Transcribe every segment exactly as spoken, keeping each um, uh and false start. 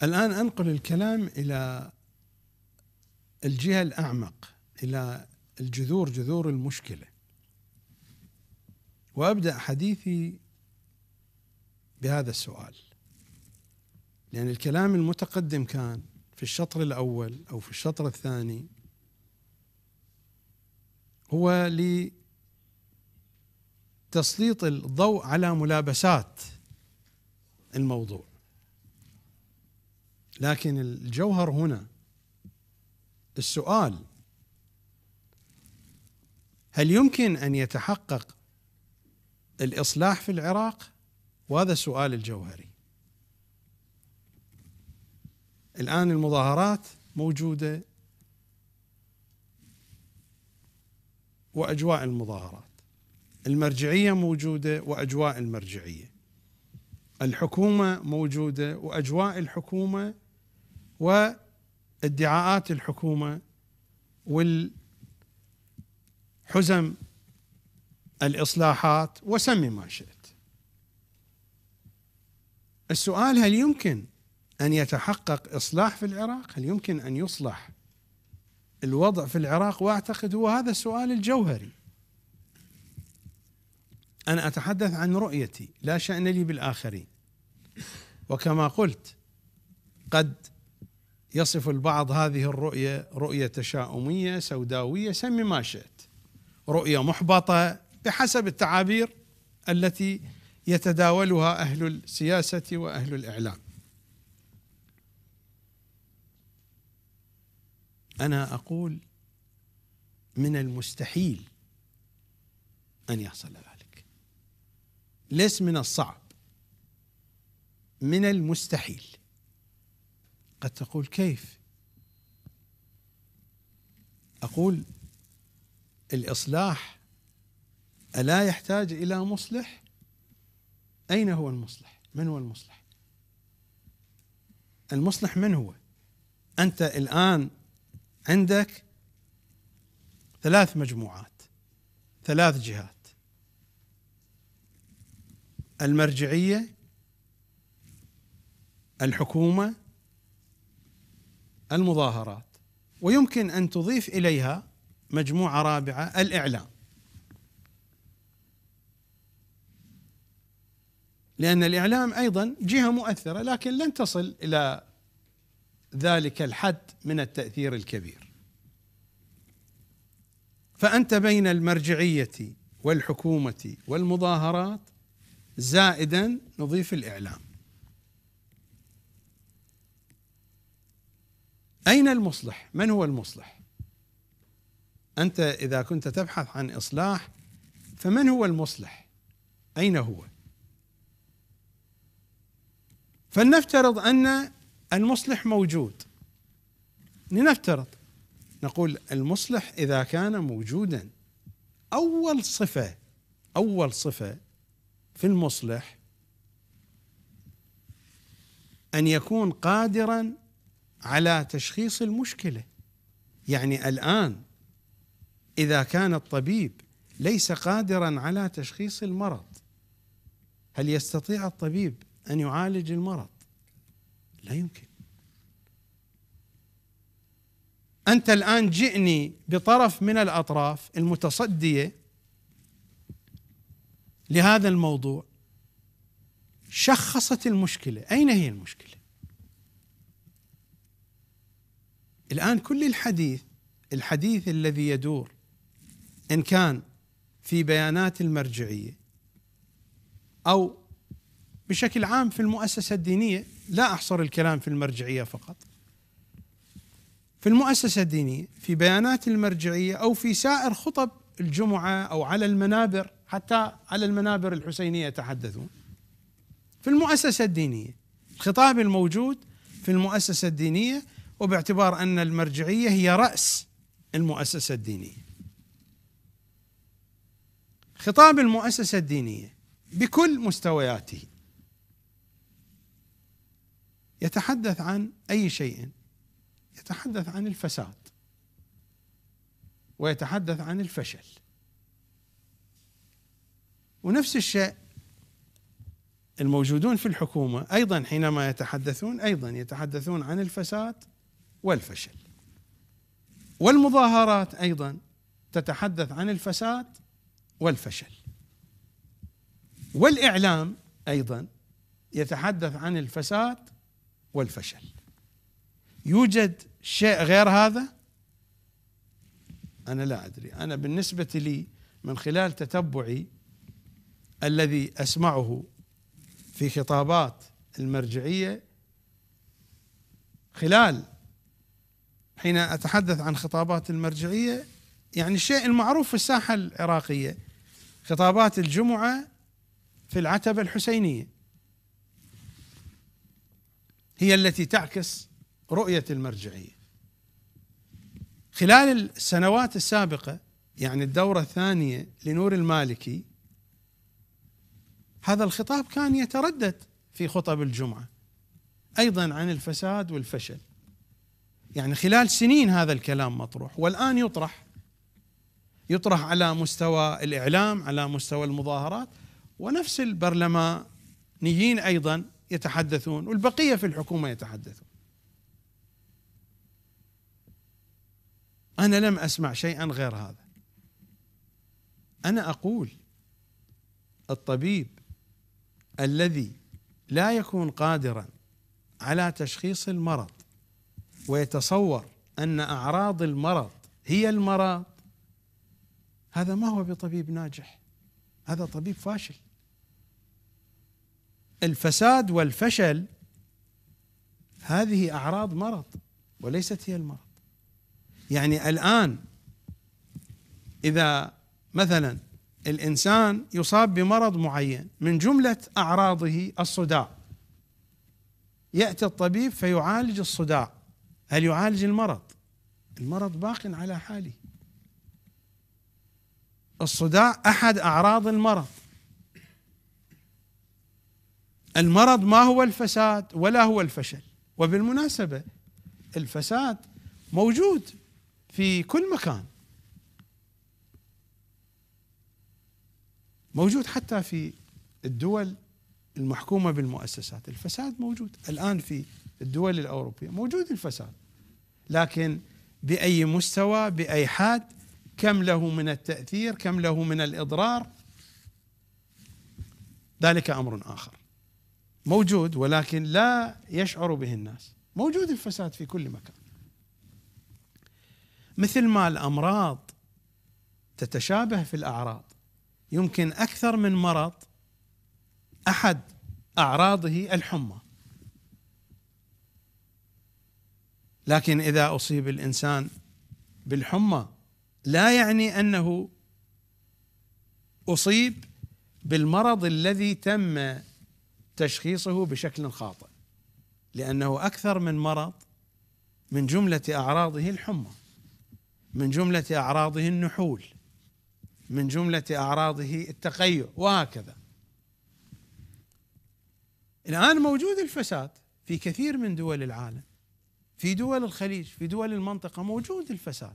الآن أنقل الكلام إلى الجهة الأعمق، إلى الجذور، جذور المشكلة، وأبدأ حديثي بهذا السؤال، لأن الكلام المتقدم كان في الشطر الأول أو في الشطر الثاني هو لتسليط الضوء على ملابسات الموضوع، لكن الجوهر هنا السؤال: هل يمكن أن يتحقق الإصلاح في العراق؟ وهذا السؤال الجوهري. الآن المظاهرات موجودة وأجواء المظاهرات، المرجعية موجودة وأجواء المرجعية، الحكومة موجودة وأجواء الحكومة وادعاءات الحكومة والحزم الإصلاحات، وسمي ما شئت. السؤال: هل يمكن أن يتحقق إصلاح في العراق؟ هل يمكن أن يصلح الوضع في العراق؟ وأعتقد هو هذا السؤال الجوهري. أنا أتحدث عن رؤيتي، لا شأن لي بالآخرين. وكما قلت، قد يصف البعض هذه الرؤية رؤية تشاؤمية سوداوية، سمي ما شئت، رؤية محبطة، بحسب التعابير التي يتداولها أهل السياسة وأهل الإعلام. أنا أقول من المستحيل أن يحصل ذلك، ليس من الصعب، من المستحيل. قد تقول كيف؟ أقول الإصلاح ألا يحتاج إلى مصلح؟ أين هو المصلح؟ من هو المصلح؟ المصلح من هو؟ أنت الآن عندك ثلاث مجموعات، ثلاث جهات: المرجعية، الحكومة، المظاهرات، ويمكن أن تضيف إليها مجموعة رابعة: الإعلام، لأن الإعلام أيضا جهة مؤثرة، لكن لن تصل إلى ذلك الحد من التأثير الكبير. فأنت بين المرجعية والحكومة والمظاهرات، زائدا نضيف الإعلام. أين المصلح؟ من هو المصلح؟ أنت إذا كنت تبحث عن إصلاح، فمن هو المصلح؟ أين هو؟ فلنفترض أن المصلح موجود، لنفترض، نقول المصلح إذا كان موجودا، أول صفة أول صفة في المصلح أن يكون قادرا على تشخيص المشكلة. يعني الآن إذا كان الطبيب ليس قادرا على تشخيص المرض، هل يستطيع الطبيب أن يعالج المرض؟ لا يمكن. أنت الآن جئني بطرف من الأطراف المتصدية لهذا الموضوع، شخصت المشكلة. أين هي المشكلة؟ الآن كل الحديث الحديث الذي يدور، إن كان في بيانات المرجعية أو بشكل عام في المؤسسة الدينية، لا أحصر الكلام في المرجعية فقط، في المؤسسة الدينية، في بيانات المرجعية، أو في سائر خطب الجمعة، أو على المنابر، حتى على المنابر الحسينية يتحدثون. في المؤسسة الدينية الخطاب الموجود في المؤسسة الدينية، وباعتبار أن المرجعية هي رأس المؤسسة الدينية، خطاب المؤسسة الدينية بكل مستوياته يتحدث عن أي شيء، يتحدث عن الفساد، ويتحدث عن الفشل. ونفس الشيء الموجودون في الحكومة أيضا حينما يتحدثون أيضا يتحدثون عن الفساد والفشل، والمظاهرات أيضا تتحدث عن الفساد والفشل، والإعلام أيضا يتحدث عن الفساد والفشل. يوجد شيء غير هذا؟ أنا لا أدري. أنا بالنسبة لي من خلال تتبعي الذي أسمعه في خطابات المرجعية، خلال حين أتحدث عن خطابات المرجعية، يعني الشيء المعروف في الساحة العراقية خطابات الجمعة في العتبة الحسينية هي التي تعكس رؤية المرجعية. خلال السنوات السابقة، يعني الدورة الثانية لنور المالكي، هذا الخطاب كان يتردد في خطب الجمعة أيضا عن الفساد والفشل. يعني خلال سنين هذا الكلام مطروح، والآن يطرح يطرح على مستوى الإعلام، على مستوى المظاهرات، ونفس البرلمانيين أيضا يتحدثون، والبقية في الحكومة يتحدثون. أنا لم أسمع شيئا غير هذا. أنا أقول الطبيب الذي لا يكون قادرا على تشخيص المرض ويتصور أن أعراض المرض هي المرض، هذا ما هو بطبيب ناجح، هذا طبيب فاشل. الفساد والفشل هذه أعراض مرض وليست هي المرض. يعني الآن إذا مثلا الإنسان يصاب بمرض معين، من جملة أعراضه الصداع، يأتي الطبيب فيعالج الصداع، هل يعالج المرض؟ المرض باق على حاله. الصداع أحد أعراض المرض. المرض ما هو الفساد ولا هو الفشل. وبالمناسبة الفساد موجود في كل مكان، موجود حتى في الدول المحكومة بالمؤسسات، الفساد موجود الآن في الدول الأوروبية، موجود الفساد، لكن بأي مستوى، بأي حد، كم له من التأثير، كم له من الإضرار، ذلك أمر آخر. موجود ولكن لا يشعر به الناس. موجود الفساد في كل مكان، مثل ما الأمراض تتشابه في الأعراض، يمكن أكثر من مرض أحد أعراضه الحمى، لكن إذا أصيب الإنسان بالحمى لا يعني أنه أصيب بالمرض الذي تم تشخيصه بشكل خاطئ، لأنه أكثر من مرض، من جملة أعراضه الحمى، من جملة أعراضه النحول، من جملة أعراضه التقيؤ، وهكذا. الآن موجود الفساد في كثير من دول العالم، في دول الخليج، في دول المنطقة موجود الفساد،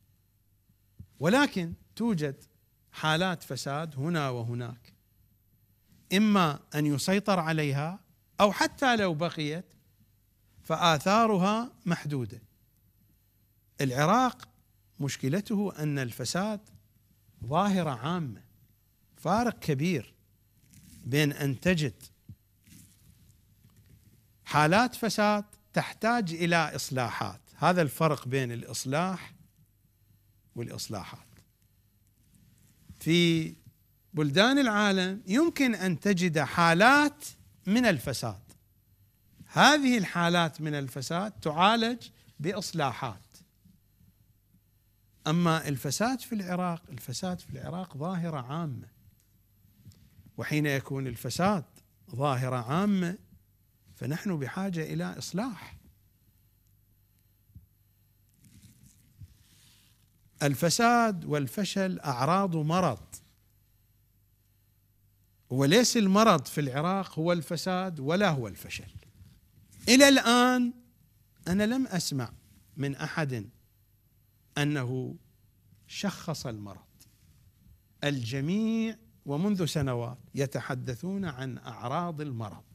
ولكن توجد حالات فساد هنا وهناك، إما أن يسيطر عليها أو حتى لو بقيت فآثارها محدودة. العراق مشكلته أن الفساد ظاهرة عامة، فارق كبير بين أن تجد حالات فساد تحتاج إلى إصلاحات، هذا الفرق بين الإصلاح والإصلاحات. في بلدان العالم يمكن أن تجد حالات من الفساد، هذه الحالات من الفساد تعالج بإصلاحات. أما الفساد في العراق، الفساد في العراق ظاهرة عامة، وحين يكون الفساد ظاهرة عامة فنحن بحاجة إلى إصلاح. الفساد والفشل أعراض مرض، وليس المرض في العراق هو الفساد ولا هو الفشل. إلى الآن أنا لم أسمع من أحد أنه شخص المرض، الجميع ومنذ سنوات يتحدثون عن أعراض المرض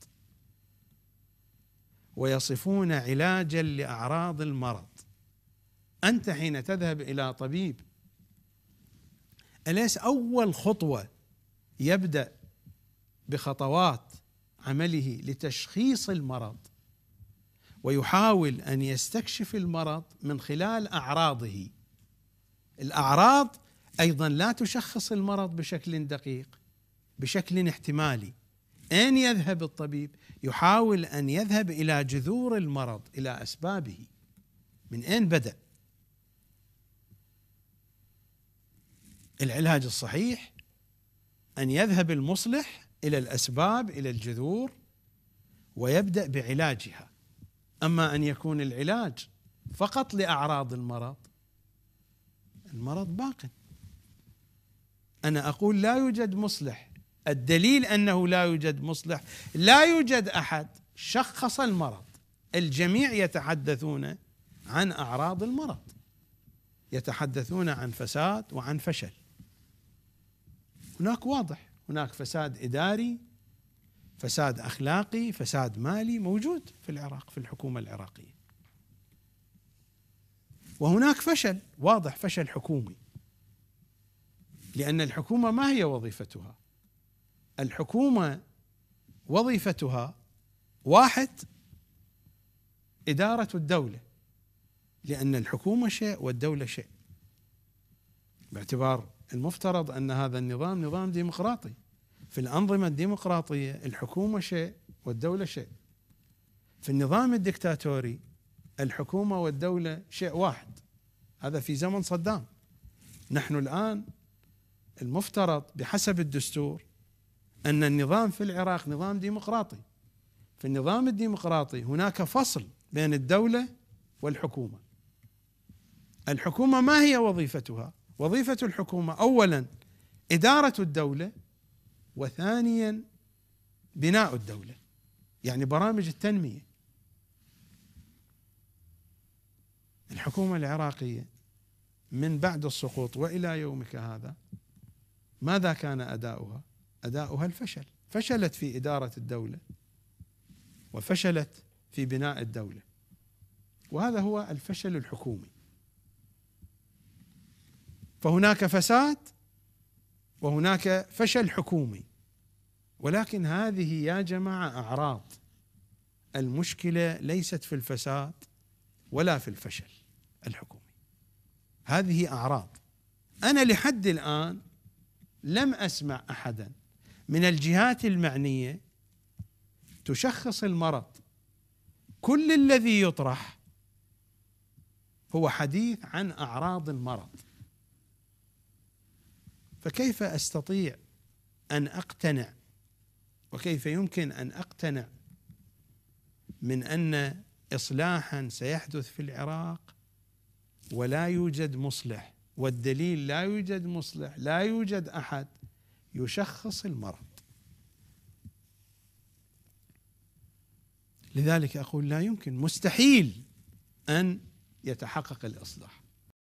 ويصفون علاجا لأعراض المرض. أنت حين تذهب إلى طبيب، أليس أول خطوة يبدأ بخطوات عمله لتشخيص المرض ويحاول أن يستكشف المرض من خلال أعراضه؟ الأعراض أيضا لا تشخص المرض بشكل دقيق، بشكل احتمالي. أين يذهب الطبيب؟ يحاول أن يذهب إلى جذور المرض، إلى أسبابه، من أين بدأ. العلاج الصحيح أن يذهب المصلح إلى الأسباب، إلى الجذور، ويبدأ بعلاجها. أما أن يكون العلاج فقط لأعراض المرض، المرض باق. أنا أقول لا يوجد مصلح، الدليل أنه لا يوجد مصلح، لا يوجد أحد شخص المرض، الجميع يتحدثون عن أعراض المرض، يتحدثون عن فساد وعن فشل. هناك واضح، هناك فساد إداري، فساد أخلاقي، فساد مالي موجود في العراق، في الحكومة العراقية. وهناك فشل واضح، فشل حكومي، لأن الحكومة ما هي وظيفتها؟ الحكومة وظيفتها واحد، إدارة الدولة، لأن الحكومة شيء والدولة شيء، باعتبار المفترض أن هذا النظام نظام ديمقراطي. في الأنظمة الديمقراطية الحكومة شيء والدولة شيء. في النظام الدكتاتوري الحكومة والدولة شيء واحد، هذا في زمن صدام. نحن الآن المفترض بحسب الدستور أن النظام في العراق نظام ديمقراطي. في النظام الديمقراطي هناك فصل بين الدولة والحكومة. الحكومة ما هي وظيفتها؟ وظيفة الحكومة أولا إدارة الدولة، وثانيا بناء الدولة، يعني برامج التنمية. الحكومة العراقية من بعد السقوط وإلى يومك هذا ماذا كان أداؤها؟ أداؤها الفشل، فشلت في إدارة الدولة وفشلت في بناء الدولة، وهذا هو الفشل الحكومي. فهناك فساد وهناك فشل حكومي، ولكن هذه يا جماعة أعراض. المشكلة ليست في الفساد ولا في الفشل الحكومي، هذه أعراض. أنا لحد الآن لم أسمع أحدا من الجهات المعنية تشخص المرض. كل الذي يطرح هو حديث عن أعراض المرض. فكيف أستطيع أن أقتنع، وكيف يمكن أن أقتنع من أن إصلاحا سيحدث في العراق ولا يوجد مصلح؟ والدليل لا يوجد مصلح، لا يوجد أحد يشخص المرض. لذلك أقول لا يمكن، مستحيل أن يتحقق الإصلاح.